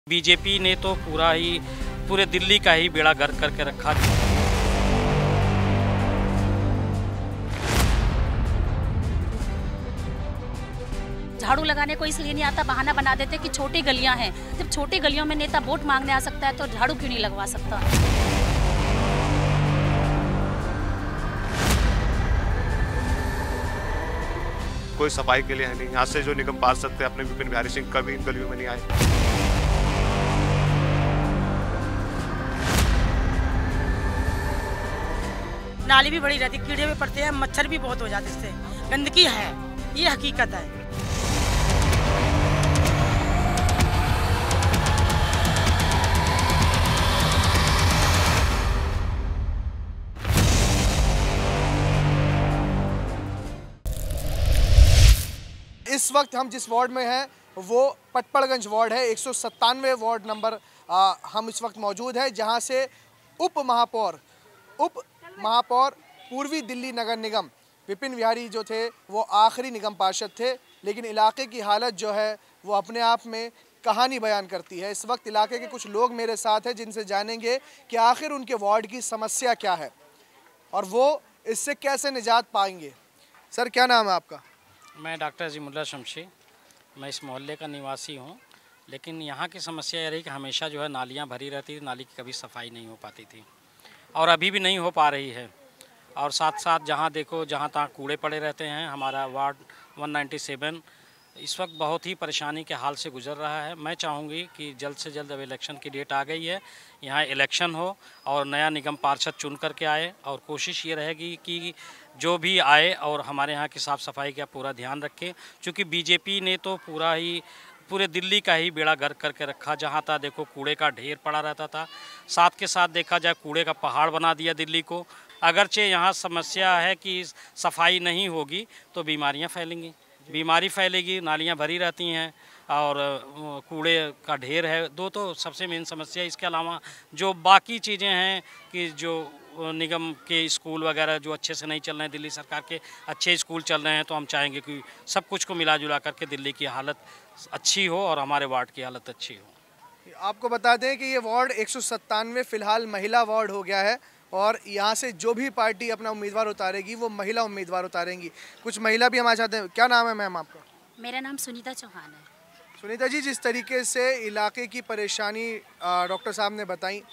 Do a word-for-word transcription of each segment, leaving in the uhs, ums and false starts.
BJP ने तो पूरा ही पूरे दिल्ली का ही बेड़ा गर्क करके रखा। झाड़ू लगाने को इसलिए नहीं आता, बहाना बना देते कि छोटी गलियां हैं। जब छोटी गलियों में नेता वोट मांगने आ सकता है तो झाड़ू क्यों नहीं लगवा सकता? कोई सफाई के लिए है नहीं। यहाँ से जो निगम पार्षद थे अपने विपिन बिहारी सिंह कभी इन गलियों में नहीं आए। नाली भी बड़ी रहती, कीड़े भी पड़ते हैं, मच्छर भी बहुत हो जाते इससे, गंदगी है, ये हकीकत है। इस वक्त हम जिस वार्ड में हैं वो पटपड़गंज वार्ड है, एक सौ सत्तानवे वार्ड नंबर आ, हम इस वक्त मौजूद है, जहां से उप महापौर उप महापौर पूर्वी दिल्ली नगर निगम विपिन बिहारी जो थे वो आखिरी निगम पार्षद थे, लेकिन इलाके की हालत जो है वो अपने आप में कहानी बयान करती है। इस वक्त इलाके के कुछ लोग मेरे साथ हैं जिनसे जानेंगे कि आखिर उनके वार्ड की समस्या क्या है और वो इससे कैसे निजात पाएंगे। सर, क्या नाम है आपका? मैं डॉक्टर अजीमुल्लाह शमशी, मैं इस मोहल्ले का निवासी हूँ। लेकिन यहाँ की समस्या यह रही कि हमेशा जो है नालियाँ भरी रहती थी, नाली की कभी सफाई नहीं हो पाती थी और अभी भी नहीं हो पा रही है। और साथ साथ जहाँ देखो जहाँ तहाँ कूड़े पड़े रहते हैं। हमारा वार्ड एक सौ सत्तानवे इस वक्त बहुत ही परेशानी के हाल से गुजर रहा है। मैं चाहूँगी कि जल्द से जल्द, अब इलेक्शन की डेट आ गई है, यहाँ इलेक्शन हो और नया निगम पार्षद चुन करके आए और कोशिश ये रहेगी कि जो भी आए और हमारे यहाँ की साफ़ सफाई का पूरा ध्यान रखें, क्योंकि बीजेपी ने तो पूरा ही पूरे दिल्ली का ही बेड़ा गर्क करके रखा। जहाँ था देखो कूड़े का ढेर पड़ा रहता था, साथ के साथ देखा जाए कूड़े का पहाड़ बना दिया दिल्ली को। अगरचे यहाँ समस्या है कि सफाई नहीं होगी तो बीमारियाँ फैलेंगी, बीमारी फैलेगी, नालियाँ भरी रहती हैं और कूड़े का ढेर है। दो तो सबसे मेन समस्या। इसके अलावा जो बाकी चीज़ें हैं कि जो निगम के स्कूल वगैरह जो अच्छे से नहीं चल रहे हैं, दिल्ली सरकार के अच्छे स्कूल चल रहे हैं, तो हम चाहेंगे कि सब कुछ को मिला जुला करके दिल्ली की हालत अच्छी हो और हमारे वार्ड की हालत अच्छी हो। आपको बता दें कि ये वार्ड एक सौ सत्तानवे फिलहाल महिला वार्ड हो गया है और यहाँ से जो भी पार्टी अपना उम्मीदवार उतारेगी वो महिला उम्मीदवार उतारेंगी। कुछ महिला भी हमारे साथ हैं। क्या नाम है मैम आपका? मेरा नाम सुनीता चौहान है। सुनीता जी, जिस तरीके से इलाके की परेशानी डॉक्टर साहब ने बताई,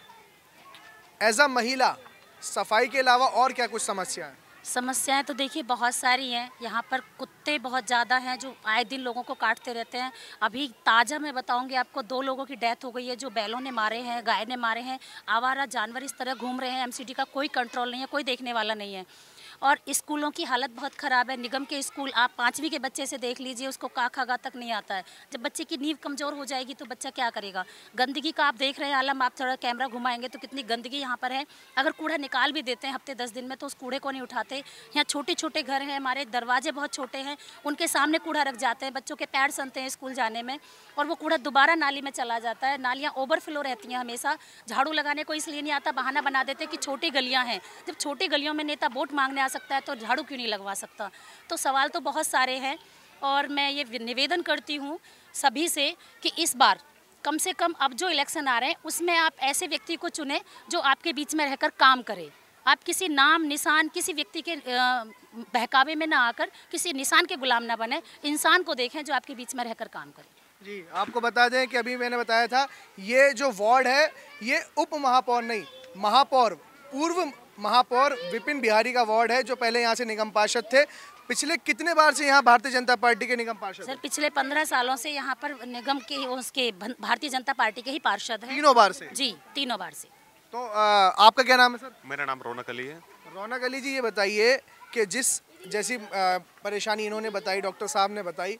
एज अ महिला सफाई के अलावा और क्या कुछ समस्या है? समस्याएं तो देखिए बहुत सारी हैं। यहाँ पर कुत्ते बहुत ज़्यादा हैं जो आए दिन लोगों को काटते रहते हैं। अभी ताज़ा मैं बताऊंगी आपको, दो लोगों की डेथ हो गई है जो बैलों ने मारे हैं, गाय ने मारे हैं। आवारा जानवर इस तरह घूम रहे हैं, एमसीडी का कोई कंट्रोल नहीं है, कोई देखने वाला नहीं है। और स्कूलों की हालत बहुत ख़राब है। निगम के स्कूल आप पाँचवीं के बच्चे से देख लीजिए, उसको का खा गा तक नहीं आता है। जब बच्चे की नींव कमज़ोर हो जाएगी तो बच्चा क्या करेगा? गंदगी का आप देख रहे हैं आलम, आप थोड़ा कैमरा घुमाएंगे तो कितनी गंदगी यहाँ पर है। अगर कूड़ा निकाल भी देते हैं हफ्ते दस दिन में तो उस कूड़े को नहीं उठाते। यहाँ छोटे छोटे घर हैं, हमारे दरवाजे बहुत छोटे हैं, उनके सामने कूड़ा रख जाते हैं, बच्चों के पैर सनते हैं स्कूल जाने में और वो कूड़ा दोबारा नाली में चला जाता है। नालियाँ ओवरफ्लो रहती हैं हमेशा। झाड़ू लगाने को इसलिए नहीं आता, बहाना बना देते हैं कि छोटी गलियाँ हैं। जब छोटी गलियों में नेता वोट मांगने आ सकता है तो झाड़ू क्यों नहीं लगवा सकता? तो सवाल तो बहुत सारे हैं और मैं ये निवेदन करती हूँ सभी से कि इस बार कम से कम अब जो इलेक्शन आ रहे हैं उसमें आप ऐसे व्यक्ति को चुने जो आपके बीच में रहकर काम करे। आप किसी नाम निशान, किसी व्यक्ति के बहकावे में ना आकर किसी निशान के गुलाम ना बने। इंसान को देखें जो आपके बीच में रहकर काम करे। जी, आपको बता दें कि अभी मैंने बताया था ये जो वार्ड है ये उप महापौर नहीं, महापौर पूर्व महापौर विपिन बिहारी का वार्ड है, जो पहले यहाँ से निगम पार्षद थे। पिछले कितने बार से यहाँ भारतीय जनता पार्टी के निगम पार्षद? सर, पिछले पंद्रह सालों से यहाँ पर निगम के उसके भारतीय जनता पार्टी के ही पार्षद हैं। तीनों बार से? जी, तीनों बार से। तो आ, आपका क्या नाम है सर? मेरा नाम रौनक अली है। रौनक अली जी, ये बताइए कि जिस जैसी आ, परेशानी इन्होंने बताई, डॉक्टर साहब ने बताई,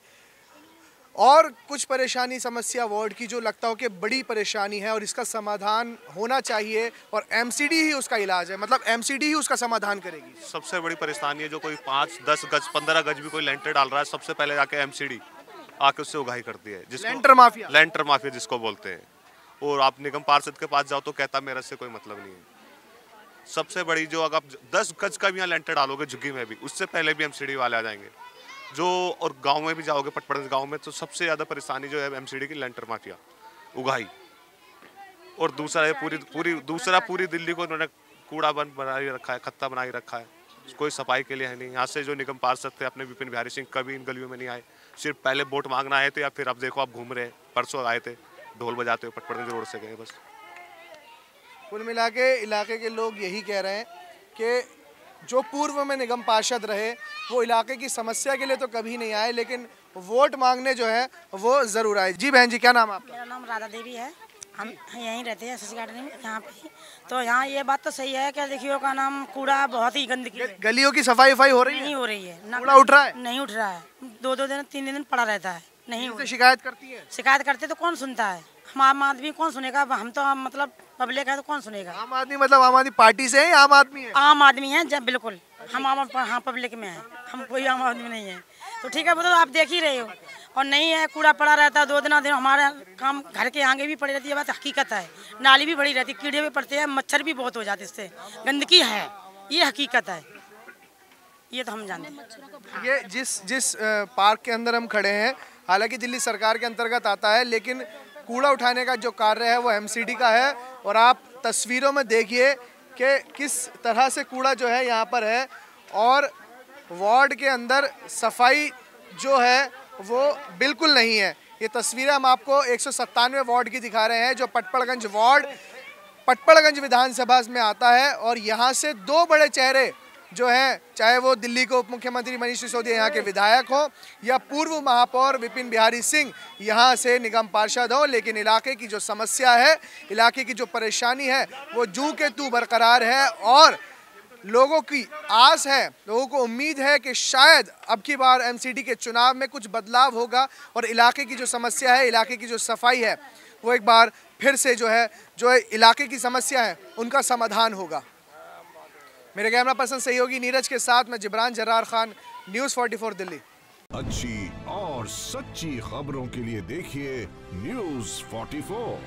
और कुछ परेशानी समस्या वार्ड की जो लगता हो कि बड़ी परेशानी है और इसका समाधान होना चाहिए और एमसीडी ही उसका इलाज है, मतलब एमसीडी ही उसका समाधान करेगी। सबसे बड़ी परेशानी है जो कोई पाँच दस गज पंद्रह गज भी कोई लेंटर डाल रहा है, सबसे पहले जाके एमसीडी आके उससे उगाही करती है, जिसको लेंटर माफिया लेंटर माफिया जिसको बोलते हैं। और आप निगम पार्षद के पास जाओ तो कहता मेरा से कोई मतलब नहीं है। सबसे बड़ी जो अगर आप दस गज का भी यहाँ लेंटर डालोगे झुग्गी में भी, उससे पहले भी एमसीडी वाले आ जाएंगे। जो और गांव में भी जाओगे, पटपड़गंज गांव में, तो सबसे ज़्यादा परेशानी जो है एमसीडी की लेंटर माफिया। उगाही, और दूसरा है पूरी पूरी दूसरा पूरी दिल्ली को उन्होंने कूड़ा बंद बनाए रखा है, खत्ता बनाए रखा है, कोई सफाई के लिए है नहीं। यहाँ से जो निगम पार्षद थे अपने विपिन बिहारी सिंह कभी इन गलियों में नहीं आए, सिर्फ पहले वोट मांगना आए थे, या फिर अब देखो आप घूम रहे हैं, परसों आए थे ढोल बजाते हुए पटपड़गंज रोड से गए बस। कुल मिला के इलाके के लोग यही कह रहे हैं कि जो पूर्व में निगम पार्षद रहे वो इलाके की समस्या के लिए तो कभी नहीं आए, लेकिन वोट मांगने जो है वो ज़रूर आए। जी बहन जी, क्या नाम आपका? मेरा नाम राधा देवी है, हम यहीं रहते हैं ससी गार्डन में यहाँ पे ही। तो यहाँ ये बात तो सही है कि देखियो का नाम कूड़ा बहुत ही गंदगी है। गलियों की सफाई वफाई हो रही है? नहीं हो रही है ना, कूड़ा उठ रहा है? नहीं उठ रहा है, दो दो दिन तीन दिन पड़ा रहता है, नहीं हो- से शिकायत करती है? शिकायत करते तो कौन सुनता है, हम आम आदमी कौन सुनेगा, हम तो हम मतलब पब्लिक है तो कौन सुनेगा। आम आदमी मतलब आम आदमी पार्टी से है या आम आदमी है? आम आदमी है जब बिल्कुल हम आम हाँ पब्लिक में है, हम कोई आम आदमी नहीं है। तो ठीक है वो तो आप देख ही रहे हो, और नहीं है कूड़ा पड़ा रहता है दो दिन दिन, हमारे काम घर के आगे भी पड़ी रहती है, बात हकीकत है। नाली भी बड़ी रहती है, कीड़े भी पड़ते हैं, मच्छर भी बहुत हो जाते इससे, गंदगी है, ये हकीकत है, ये तो हम जानते हैं। ये जिस जिस अ, पार्क के अंदर हम खड़े हैं, हालांकि दिल्ली सरकार के अंतर्गत आता है, लेकिन कूड़ा उठाने का जो कार्य है वो एमसीडी का है। और आप तस्वीरों में देखिए कि किस तरह से कूड़ा जो है यहाँ पर है, और वार्ड के अंदर सफाई जो है वो बिल्कुल नहीं है। ये तस्वीरें हम आपको एक सौ सत्तानवे वार्ड की दिखा रहे हैं, जो पटपड़गंज वार्ड पटपड़गंज विधानसभा में आता है। और यहाँ से दो बड़े चेहरे जो हैं, चाहे वो दिल्ली के उप मुख्यमंत्री मनीष सिसोदिया यहाँ के विधायक हो, या पूर्व महापौर विपिन बिहारी सिंह यहाँ से निगम पार्षद हो, लेकिन इलाके की जो समस्या है, इलाके की जो परेशानी है वो जू के तू बरकरार है। और लोगों की आस है, लोगों को उम्मीद है कि शायद अब की बार एमसीडी के चुनाव में कुछ बदलाव होगा और इलाके की जो समस्या है, इलाके की जो सफाई है, वो एक बार फिर से जो है जो इलाके की समस्या है उनका समाधान होगा। मेरे कैमरा पर्सन सहयोगी नीरज के साथ मैं जिब्रान जरार खान, न्यूज़ चौवालीस दिल्ली। अच्छी और सच्ची खबरों के लिए देखिए न्यूज़ चौवालीस।